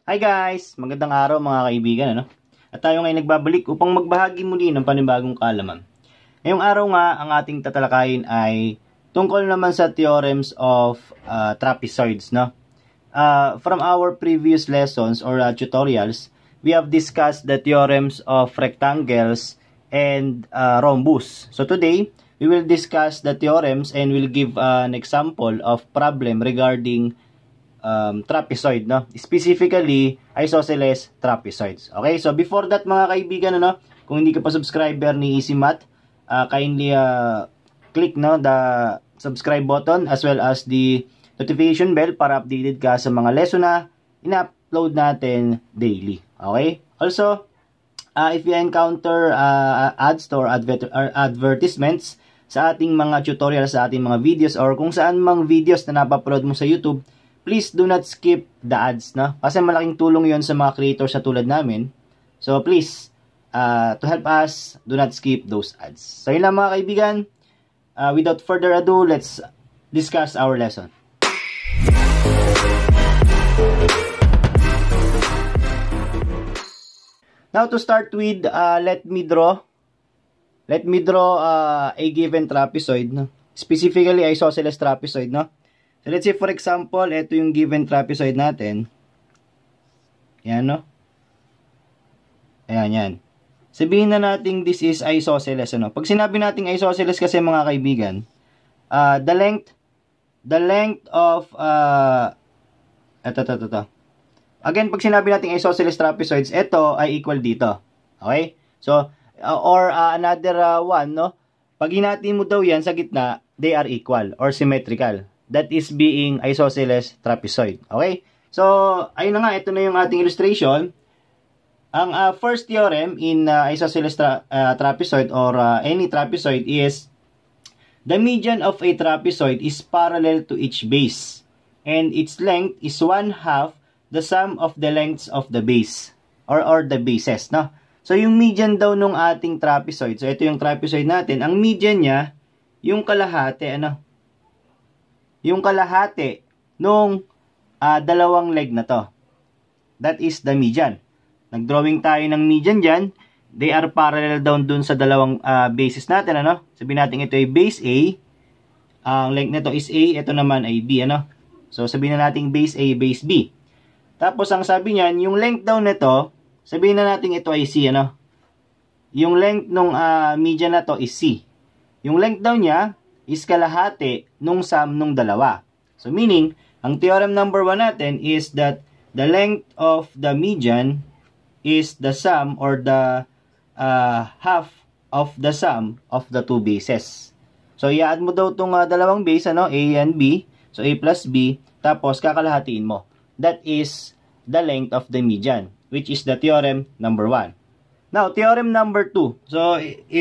Hi guys! Magandang araw mga kaibigan. At tayo ngayon nagbabalik upang magbahagi muli ng panibagong kaalaman. Ngayong araw nga, ang ating tatalakayin ay tungkol naman sa theorems of trapezoids. From our previous lessons or tutorials, we have discussed the theorems of rectangles and rhombus. So today, we will discuss the theorems and we'll give an example of problem regarding trapezoid, specifically isosceles trapezoids. Okay, so before that mga kaibigan, kung hindi ka pa subscriber ni Easy Math, kindly click the subscribe button as well as the notification bell para updated ka sa mga lesson na ina-upload natin daily. Okay, also if you encounter ads or advertisements sa ating mga tutorials, sa ating mga videos, or kung saan mang videos na napapload mo sa YouTube, please do not skip the ads, kasi malaking tulong yon sa mga creators sa tulad namin. So please, to help us, do not skip those ads. So yun lang mga kaibigan, without further ado, let's discuss our lesson. Now to start with, let me draw a given trapezoid, specifically isosceles trapezoid, So let's say for example, ito yung given trapezoid natin. Yan, Ayan, yan. Sabihin na natin this is isosceles, Pag sinabi natin isosceles kasi mga kaibigan, the length of ito. Again, pag sinabi natin isosceles trapezoids, ito ay equal dito. Okay? So or another one, Pag hinati mo daw yan sa gitna, they are equal or symmetrical. That is being isosceles trapezoid. Okay? So, ayun na nga, ito na yung ating illustration. Ang first theorem in isosceles trapezoid or any trapezoid is the median of a trapezoid is parallel to each base and its length is 1/2 the sum of the lengths of the base or the bases, So, yung median daw nung ating trapezoid, so ito yung trapezoid natin, ang median niya, yung kalahati, yung kalahati nung dalawang leg na to. That is the median. Nagdrawing tayo ng median dyan. They are parallel down dun sa dalawang bases natin, Sabihin natin ito ay base A. Ang length nito is A. Ito naman ay B, So, sabihin na natin base A, base B. Tapos, ang sabi niyan, yung length daw nito, sabihin na natin ito ay C, Yung length nung median na to is C. Yung length daw niya is kalahati nung sum nung dalawa. So meaning, ang theorem number 1 natin is that the length of the median is the sum or the half of the sum of the two bases. So i-add mo daw itong dalawang base, A and B. So A plus B, tapos kakalahatiin mo. That is the length of the median, which is the theorem number 1. Now, theorem number 2. So,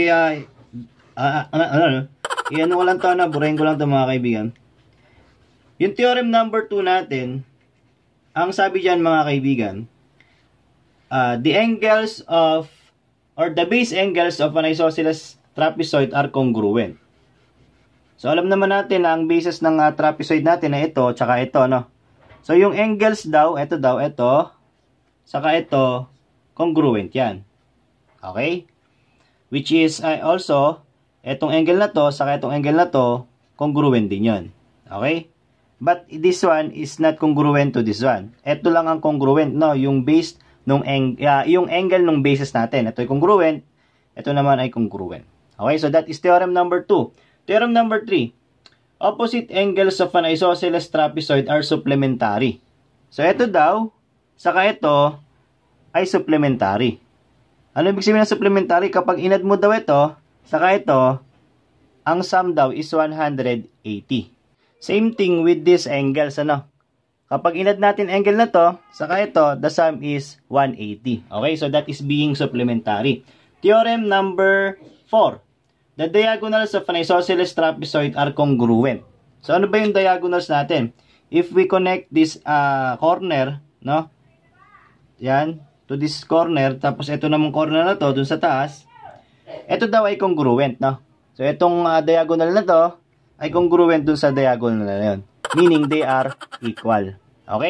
ano ko lang ito, burahin ko lang ito mga kaibigan. Yung theorem number 2 natin, ang sabi dyan mga kaibigan, the angles of, or the base angles of an isosceles trapezoid are congruent. So, alam naman natin na ang bases ng trapezoid natin na ito, tsaka ito, So, yung angles daw, ito, saka ito, congruent yan. Okay? Which is also, etong angle na to, saka etong angle na to, congruent din yon. Okay? But this one is not congruent to this one. Ito lang ang congruent, yung base nung yung angle nung bases natin. Ito ay congruent, ito naman ay congruent. Okay? So that is theorem number 2. Theorem number 3. Opposite angles of an isosceles trapezoid are supplementary. So ito daw, saka ito ay supplementary. Ano ibig sabihin ng supplementary? Kapag inad mo daw ito, saka ito, ang sum daw is 180. Same thing with these angles, Kapag inad natin angle na to, saka ito, the sum is 180. Okay, so that is being supplementary. Theorem number 4. The diagonals of an isosceles trapezoid are congruent. So ano ba yung diagonals natin? If we connect this corner, Yan, to this corner, tapos ito namang corner na to, dun sa taas, ito daw ay congruent, So, itong diagonal na to ay congruent dun sa diagonal na yun. Meaning, they are equal. Okay?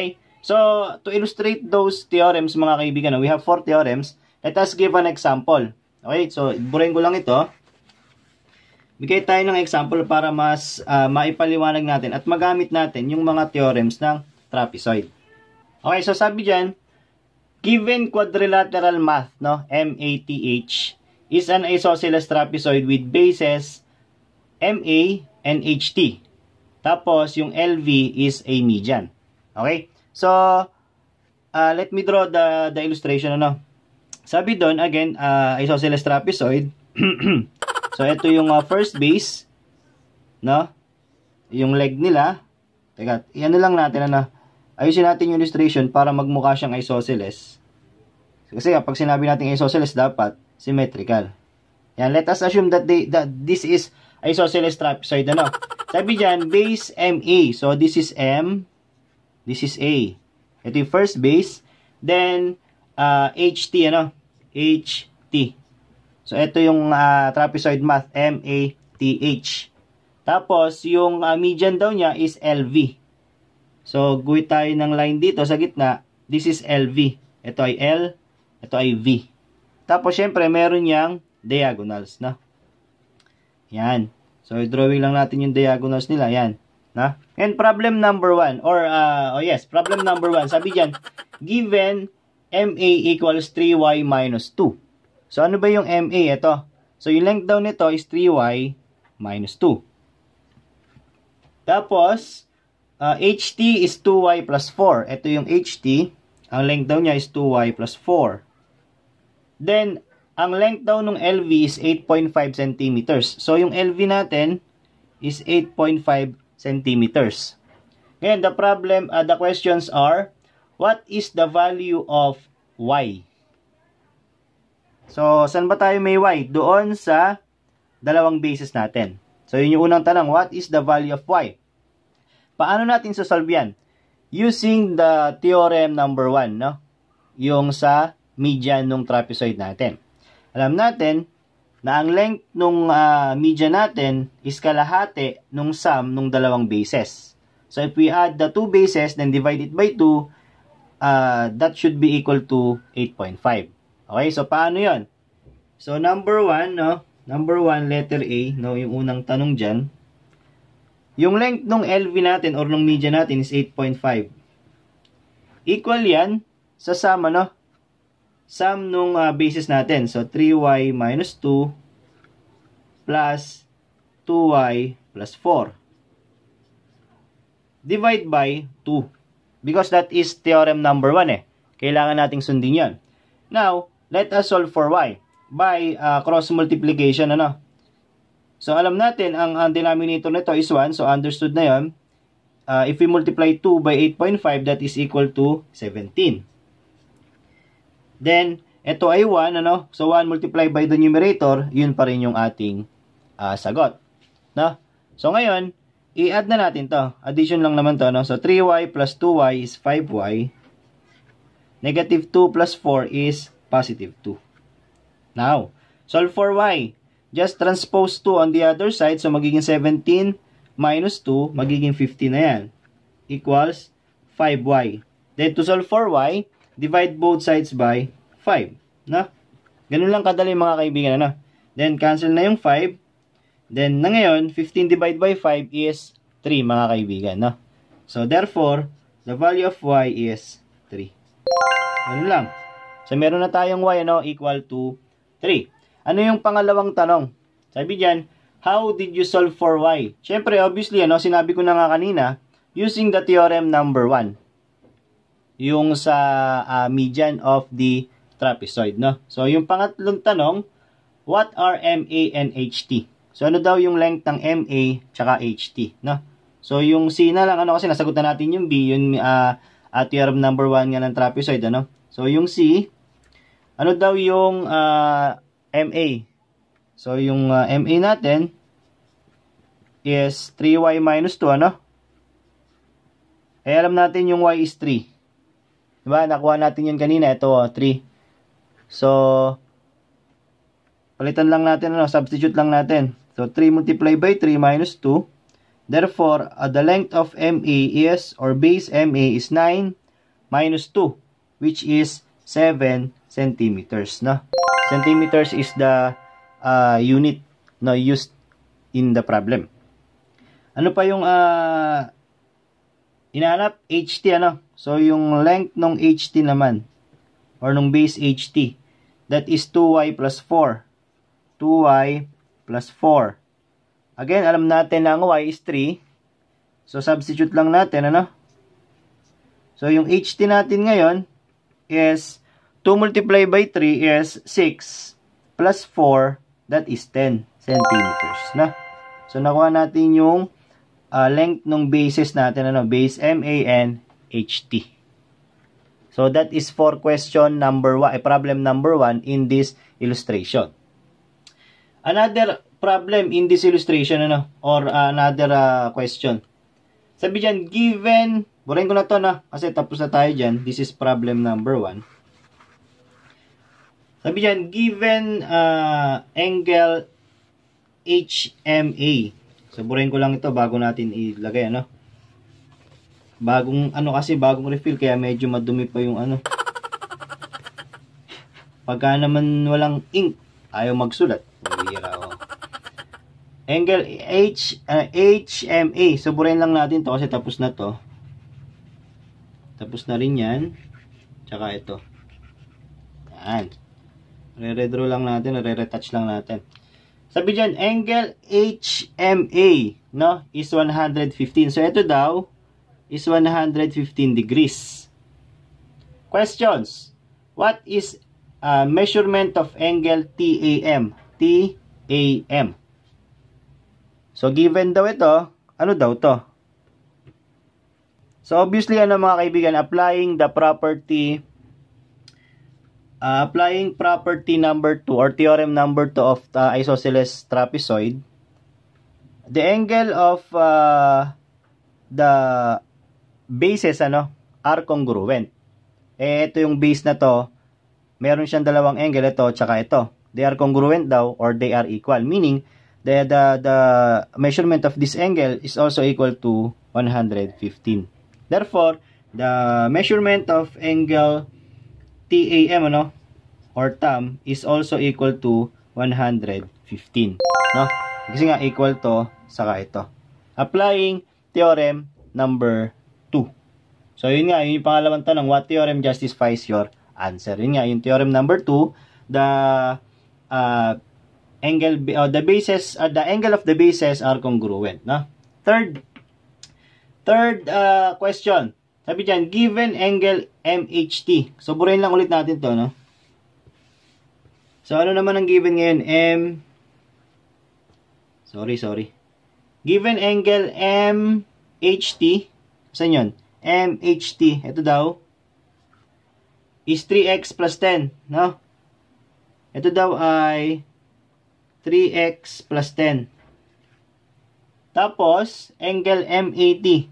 So, to illustrate those theorems, mga kaibigan, we have 4 theorems. Let us give an example. Okay, so, burahin ko lang ito. Bigay tayo ng example para mas maipaliwanag natin at magamit natin yung mga theorems ng trapezoid. Okay, so sabi dyan, given quadrilateral math, no, MATH, is an isosceles trapezoid with bases MA and HT. Tapos, yung LV is a median. Okay? So, let me draw the illustration, ano. Sabi doon, again, isosceles trapezoid. So, ito yung first base, no? Yung leg nila. Teka, iano lang natin, ano. Ayusin natin yung illustration para magmukha siyang isosceles. Kasi kapag sinabi natin isosceles, dapat symmetrical. Yan, let us assume that this is isosceles trapezoid, ano. Sabi dyan, base MA. So, this is M. This is A. Ito yung first base. Then, HT, ano? HT. So, ito yung trapezoid math, MATH. Tapos, yung median daw niya is LV. So, guhit tayo ng line dito sa gitna. This is LV. Ito ay L. Ito ay V. Tapos, syempre, meron niyang diagonals, no? Yan. So, drawing lang natin yung diagonals nila. Yan. Na? And problem number 1. Or, problem number 1. Sabi dyan, given MA equals 3y minus 2. So, ano ba yung MA? Ito. So, yung length daw nito is 3y minus 2. Tapos, HT is 2y plus 4. Ito yung HT. Ang length daw niya is 2y plus 4. Then, ang length daw ng LV is 8.5 centimeters. So, yung LV natin is 8.5 centimeters. Ngayon, the questions are, what is the value of y? So, saan ba tayo may y? Doon sa dalawang bases natin. So, yun yung unang tanong, what is the value of y? Paano natin sasolve yan? Using the theorem number 1, no? Yung sa median ng trapezoid natin. Alam natin na ang length ng median natin is kalahati nung sum ng dalawang bases. So, if we add the two bases, then divide it by 2, that should be equal to 8.5. Okay, so paano yon? So, number 1, no? Number 1, letter A, no? Yung unang tanong dyan. Yung length ng LV natin or ng median natin is 8.5. Equal yan sa sum, ano? Sum nung bases natin. So, 3y minus 2 plus 2y plus 4. Divide by 2. Because that is theorem number 1 eh. Kailangan nating sundin yan. Now, let us solve for y. By cross multiplication, ano? So, alam natin, ang denominator nito is 1. So, understood na yon. If we multiply 2 by 8.5, that is equal to 17. Then, ito ay 1, ano? So, 1 multiplied by the numerator, yun pa rin yung ating sagot. No? So, ngayon, i-add na natin to. Addition lang naman to, no? So, 3y plus 2y is 5y. Negative 2 plus 4 is positive 2. Now, solve for y. Just transpose 2 on the other side. So, magiging 17 minus 2, magiging 50 na yan. Equals 5y. Then, to solve for y, divide both sides by 5. No? Ganun lang kadali mga kaibigan. No? Then, cancel na yung 5. Then, na ngayon, 15 divided by 5 is 3 mga kaibigan. No? So, therefore, the value of y is 3. Ganun lang. So, meron na tayong y, ano, equal to 3. Ano yung pangalawang tanong? Sabi diyan, how did you solve for y? Siyempre, obviously, ano, sinabi ko na nga kanina, using the theorem number 1. Yung sa median of the trapezoid, no? So, yung pangatlong tanong, what are MA and HT? So, ano daw yung length ng MA tsaka HT, no? So, yung C na lang, ano, kasi nasagot na natin yung B, yung theorem number 1 nga ng trapezoid, ano? So, yung C, ano daw yung MA? So, yung MA natin is 3y minus 2, ano? Eh, alam natin yung y is 3. Diba? Nakuha natin yun kanina. Ito, 3. So, palitan lang natin, ano? Substitute lang natin. So, 3 multiplied by 3 minus 2. Therefore, the length of MA is, or base MA is 9 minus 2, which is 7 centimeters, no? Centimeters is the unit, no, used in the problem. Ano pa yung inaanap? HT, ano? So, yung length ng HT naman, or nung base HT, that is 2y plus 4. 2y plus 4. Again, alam natin na ang y is 3. So, substitute lang natin, ano? So, yung HT natin ngayon is 2 multiplied by 3 is 6 plus 4, that is 10 centimeters, na? So, nakuha natin yung length ng bases natin, ano? Base MAN HT. So, that is for question number 1, problem number 1 in this illustration. Another problem in this illustration, ano? Or another question. Sabi dyan, given, burahin ko na to na, kasi tapos na tayo dyan. This is problem number 1. Sabi dyan, given angle HMA. So, burahin ko lang ito bago natin ilagay, ano? Bagong refill, kaya medyo madumi pa yung ano. Pagka naman walang ink, ayaw magsulat. Mahira, oh. Angle HMA. So, burahin lang natin to kasi tapos na to. Tapos na rin yan. Tsaka ito. Yan. Re-redraw lang natin, re-retouch lang natin. Sabi dyan, angle HMA, no, is 115. So, ito daw is 115 degrees. Questions. What is measurement of angle TAM? TAM. So, given daw ito, ano daw to? So, obviously, ano mga kaibigan, applying property number 2 or theorem number 2 of the isosceles trapezoid, the angle of the bases, ano, are congruent. Ito yung base na to, meron siyang dalawang angle, ito, tsaka ito. They are congruent daw, or they are equal. Meaning, the measurement of this angle is also equal to 115. Therefore, the measurement of angle TAM, ano, or TAM, is also equal to 115. No? Kasi nga, equal to, saka ito. Applying theorem number 2. So, yun nga, yun yung pangalawang tanong, what theorem justifies your answer? Yun nga, yung theorem number 2, the angle, the angle of the bases are congruent. No? Third question. Sabi dyan, given angle MHT. So, burahin lang ulit natin to, no? So, ano naman ang given ngayon? Given angle MHT. Saan yun? MHT. Ito daw is 3x plus 10, no? Ito daw ay 3x plus 10. Tapos, angle MAT.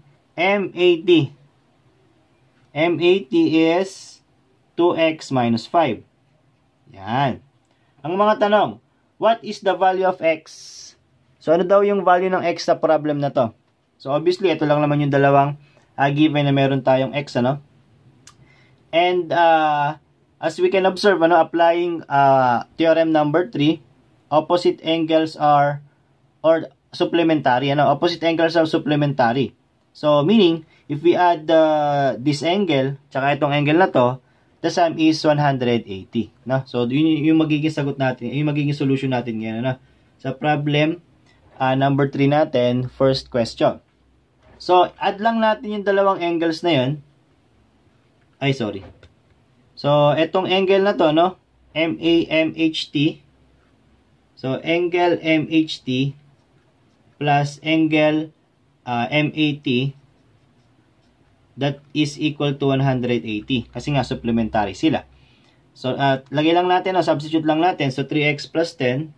MAT is 2x minus 5. Yan. Ang mga tanong, what is the value of x? So, ano daw yung value ng x sa problem na to? So, obviously, ito lang naman yung dalawang given na meron tayong x, ano? And, as we can observe, ano, applying theorem number 3, opposite angles are, or supplementary, ano? Opposite angles are supplementary. So, meaning, if we add this angle, tsaka itong angle na to, the sum is 180. No? So, yun yung magiging sagot natin, yung magiging solution natin ngayon. Ano? Sa problem number 3 natin, first question. So, add lang natin yung dalawang angles na yun. So, itong angle na to, no? MAMHT. So, angle MHT plus angle MAT, that is equal to 180. Kasi nga, supplementary sila. So, lagay lang natin, substitute lang natin. So, 3x plus 10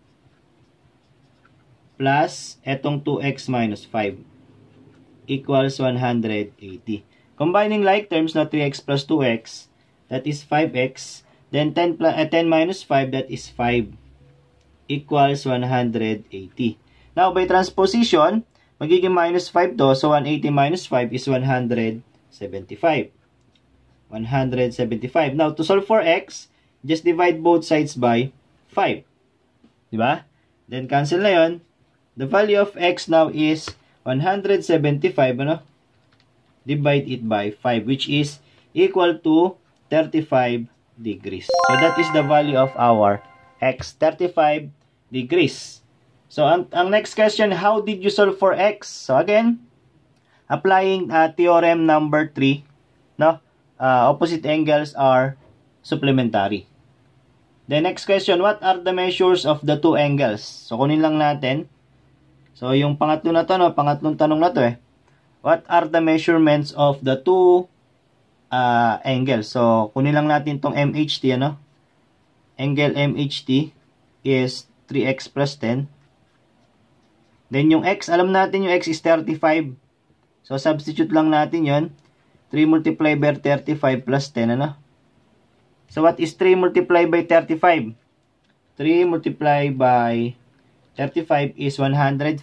plus etong 2x minus 5 equals 180. Combining like terms, na 3x plus 2x, that is 5x. Then 10 minus 5, that is 5 equals 180. Now, by transposition, magiging minus 5 to. So, 180 minus 5 is 175. 175. Now, to solve for x, just divide both sides by 5. Diba? Then, cancel na yon. The value of x now is 175, ano? Divide it by 5, which is equal to 35 degrees. So, that is the value of our x, 35 degrees. So, ang next question, how did you solve for x? So, again, applying theorem number 3, no? Opposite angles are supplementary. The next question, what are the measures of the two angles? So, kunin lang natin. So, yung pangatlo na to, no? Pangatlong tanong na to eh. What are the measurements of the two angles? So, kunin lang natin tong MHT, ano? Angle MHT is 3x plus 10. Then, yung x, alam natin yung x is 35. So, substitute lang natin yon. 3 multiplied by 35 plus 10, ano? So, what is 3 multiplied by 35? 3 multiplied by 35 is 105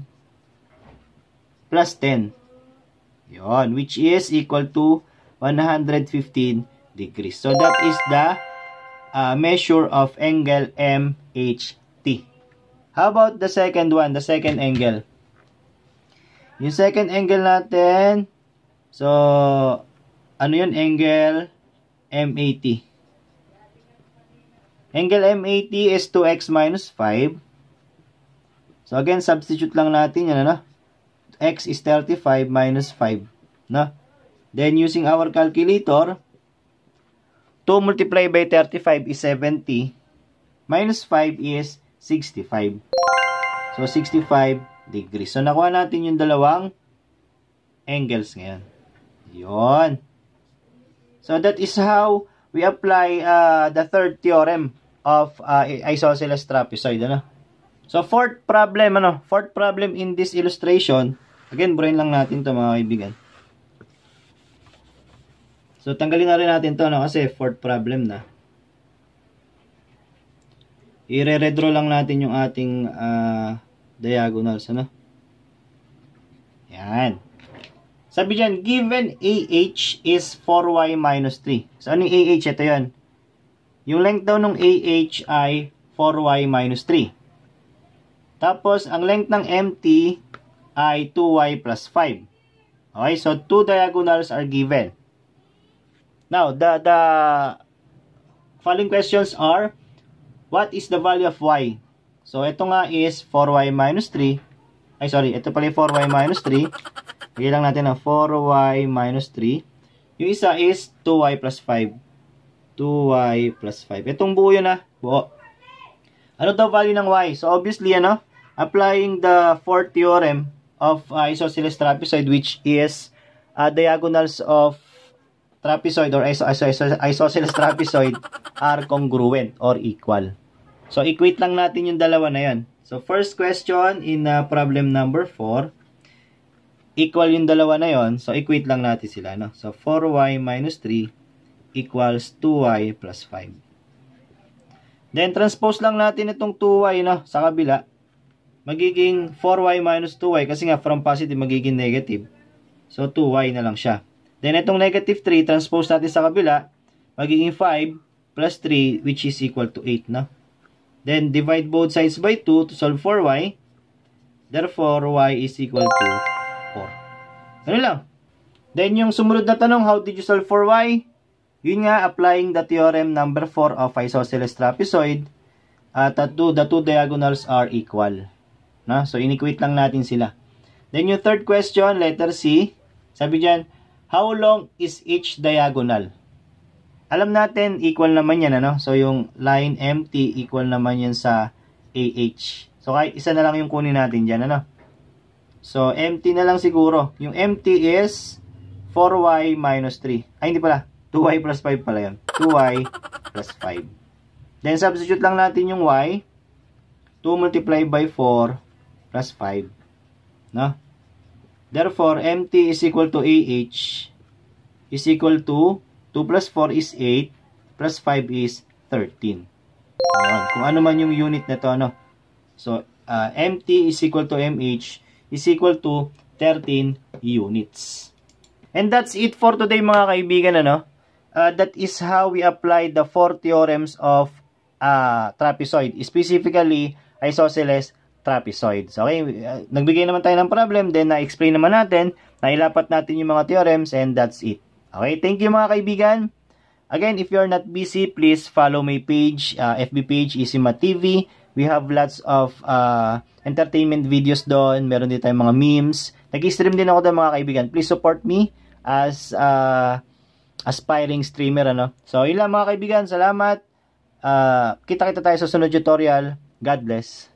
plus 10. Yon, which is equal to 115 degrees. So, that is the measure of angle MHT. How about the second one, the second angle? Yung second angle natin, so, ano yun? Angle MAT. Angle MAT is 2x minus 5. So, again, substitute lang natin yan, ano? X is 35 minus 5. No? Then, using our calculator, 2 multiplied by 35 is 70. Minus 5 is 65. So, 65 degrees. So, nakuha natin yung dalawang angles ngayon. Yun. So, that is how we apply the third theorem of isosceles trapezoid. Ano? So, fourth problem in this illustration, again, burahin lang natin to mga kaibigan. So, tanggalin na rin natin to, no? Kasi fourth problem na. I-redraw lang natin yung ating diagonals, ano? Yan. Sabi dyan, given AH is 4y minus 3. So, ano yung AH? Ito yan. Yung length daw ng AH ay 4y minus 3. Tapos, ang length ng MT ay 2y plus 5. Okay, so two diagonals are given. Now, the following questions are, what is the value of y? So, ito nga is 4y minus 3. Ay, sorry, ito pala yung 4y minus 3. Bigyan lang natin ng 4y minus 3. Yung isa is 2y plus 5. 2y plus 5. Itong buo yun na. Buo. Ano daw value ng y? So, obviously, ano? Applying the fourth theorem of isosceles trapezoid, which is diagonals of trapezoid or isosceles trapezoid are congruent or equal. So, equate lang natin yung dalawa na yan. So, first question in problem number 4, equal yung dalawa na yon. So, equate lang natin sila. No? So, 4y minus 3 equals 2y plus 5. Then, transpose lang natin itong 2y no, sa kabila. Magiging 4y minus 2y kasi nga from positive magiging negative. So, 2y na lang siya. Then, itong negative 3, transpose natin sa kabila. Magiging 5 plus 3 which is equal to 8. No? Then, divide both sides by 2 to solve for y. Therefore, y is equal to 4. Ano lang. Then, yung sumunod na tanong, how did you solve for y? Yun nga, applying the theorem number 4 of isosceles trapezoid. The two diagonals are equal. No? So, inequate lang natin sila. Then, yung third question, letter C. Sabi dyan, how long is each diagonal? Alam natin, equal naman yan, ano? So, yung line MT, equal naman yan sa AH. So, kahit isa na lang yung kunin natin dyan, ano? So, MT na lang siguro. Yung MT is 4y minus 3. Ay, hindi pala. 2y plus 5 pala yun. 2y plus 5. Then, substitute lang natin yung y. 2 multiplied by 4 plus 5. No? Therefore, MT is equal to AH is equal to 2 plus 4 is 8 plus 5 is 13. Ayan. Kung ano man yung unit na to, ano? So, MT is equal to MH is equal to 13 units. And that's it for today mga kaibigan, ano? that is how we apply the 4 theorems of trapezoid, specifically isosceles trapezoids. Okay, nagbigay naman tayo ng problem, then na-explain naman natin, nailapat natin yung mga theorems, and that's it. Okay, thank you mga kaibigan. Again, if you're not busy, please follow my page, FB page, Easy Math TV. We have lots of entertainment videos doon. Meron din tayong mga memes. Nag-stream din ako doon mga kaibigan. Please support me as aspiring streamer. So, yun lang mga kaibigan. Salamat. Kita-kita tayo sa sunod tutorial. God bless.